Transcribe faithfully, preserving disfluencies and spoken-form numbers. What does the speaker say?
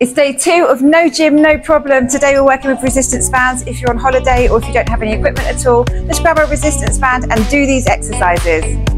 It's day two of no gym, no problem. Today we're working with resistance bands. If you're on holiday or if you don't have any equipment at all, just grab a resistance band and do these exercises.